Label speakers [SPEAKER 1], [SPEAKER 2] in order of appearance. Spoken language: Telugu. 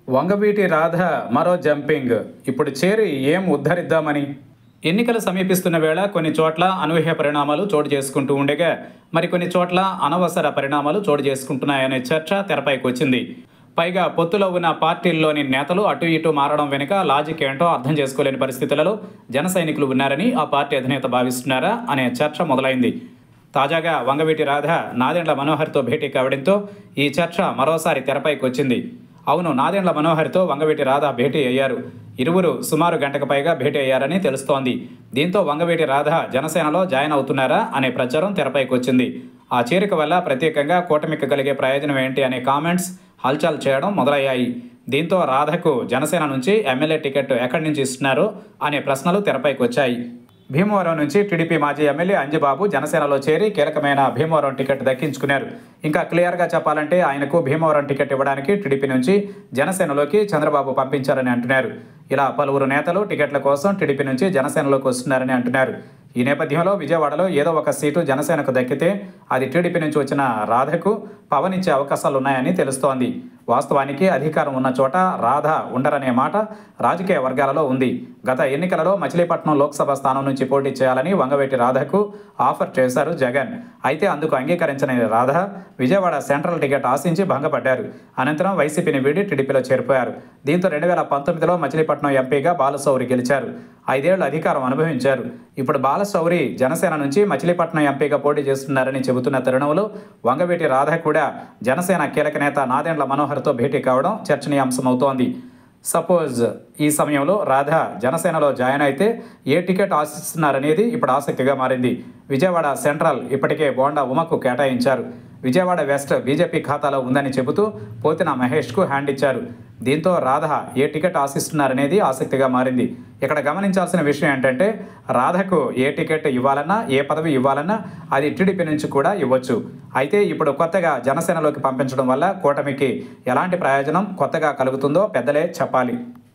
[SPEAKER 1] వంగవీటి రాధ మరో జంపింగ్. ఇప్పుడు చేరి ఏం ఉద్ధరిద్దామని? ఎన్నికలు సమీపిస్తున్న వేళ కొన్ని చోట్ల అనూహ్య పరిణామాలు చోటు చేసుకుంటూ ఉండగా, మరికొన్ని చోట్ల అనవసర పరిణామాలు చోటు చేసుకుంటున్నాయనే చర్చ తెరపైకి వచ్చింది. పైగా పొత్తులో ఉన్న పార్టీల్లోని నేతలు అటు ఇటు మారడం వెనుక లాజిక్ ఏంటో అర్థం చేసుకోలేని పరిస్థితులలో జన సైనికులు ఉన్నారని ఆ పార్టీ అధినేత భావిస్తున్నారా అనే చర్చ మొదలైంది. తాజాగా వంగవీటి రాధ నాదెండ్ల మనోహర్తో భేటీ కావడంతో ఈ చర్చ మరోసారి తెరపైకి వచ్చింది. అవును, నాదెండ్ల మనోహర్తో వంగవీటి రాధ భేటీ అయ్యారు. ఇరువురు సుమారు గంటకు పైగా భేటీ అయ్యారని తెలుస్తోంది. దీంతో వంగవీటి రాధ జనసేనలో జాయిన్ అవుతున్నారా అనే ప్రచారం తెరపైకి వచ్చింది. ఆ చేరిక వల్ల ప్రత్యేకంగా కూటమికి కలిగే ప్రయోజనం ఏంటి అనే కామెంట్స్ హల్చల్ చేయడం మొదలయ్యాయి. దీంతో రాధకు జనసేన నుంచి ఎమ్మెల్యే టికెట్ ఎక్కడి నుంచి ఇస్తున్నారు అనే ప్రశ్నలు తెరపైకి వచ్చాయి. భీమవరం నుంచి టీడీపీ మాజీ ఎమ్మెల్యే అంజిబాబు జనసేనలో చేరి కీలకమైన భీమవరం టికెట్ దక్కించుకున్నారు. ఇంకా క్లియర్గా చెప్పాలంటే ఆయనకు భీమవరం టికెట్ ఇవ్వడానికి టీడీపీ నుంచి జనసేనలోకి చంద్రబాబు పంపించారని అంటున్నారు. ఇలా పలువురు నేతలు టికెట్ల కోసం టీడీపీ నుంచి జనసేనలోకి వస్తున్నారని అంటున్నారు. ఈ నేపథ్యంలో విజయవాడలో ఏదో ఒక సీటు జనసేనకు దక్కితే అది టీడీపీ నుంచి వచ్చిన రాధకు పవన్ ఇచ్చే అవకాశాలున్నాయని తెలుస్తోంది. వాస్తవానికి అధికారం ఉన్న చోట రాధ ఉండరనే మాట రాజకీయ వర్గాలలో ఉంది. గత ఎన్నికలలో మచిలీపట్నం లోక్సభ స్థానం నుంచి పోటీ చేయాలని వంగవీటి రాధకు ఆఫర్ చేశారు జగన్. అయితే అందుకు అంగీకరించని రాధ విజయవాడ సెంట్రల్ టికెట్ ఆశించి భంగపడ్డారు. అనంతరం వైసీపీని వీడి టీడీపీలో చేరిపోయారు. దీంతో 2019లో మచిలీపట్నం ఎంపీగా బాలశౌరి గెలిచారు. 5 ఏళ్లు అధికారం అనుభవించారు. ఇప్పుడు బాలశౌరి జనసేన నుంచి మచిలీపట్నం ఎంపీగా పోటీ చేస్తున్నారని చెబుతున్న తరుణంలో వంగవీటి రాధ కూడా జనసేన కీలక నేత నాదెండ్ల మనోహర్తో భేటీ కావడం చర్చనీయాంశమవుతోంది. సపోజ్ ఈ సమయంలో రాధ జనసేనలో జాయిన్ అయితే ఏ టికెట్ ఆశిస్తున్నారనేది ఇప్పుడు ఆసక్తిగా మారింది. విజయవాడ సెంట్రల్ ఇప్పటికే బోండా ఉమకు కేటాయించారు. విజయవాడ వెస్ట్ బీజేపీ ఖాతాలో ఉందని చెబుతూ పోతిన మహేష్కు హ్యాండ్ ఇచ్చారు. దీంతో రాధ ఏ టికెట్ ఆశిస్తున్నారనేది ఆసక్తిగా మారింది. ఇక్కడ గమనించాల్సిన విషయం ఏంటంటే రాధకు ఏ టికెట్ ఇవ్వాలన్నా, ఏ పదవి ఇవ్వాలన్నా అది టీడీపీ నుంచి కూడా ఇవ్వచ్చు. అయితే ఇప్పుడు కొత్తగా జనసేనలోకి పంపించడం వల్ల కూటమికి ఎలాంటి ప్రయోజనం కొత్తగా కలుగుతుందో పెద్దలే చెప్పాలి.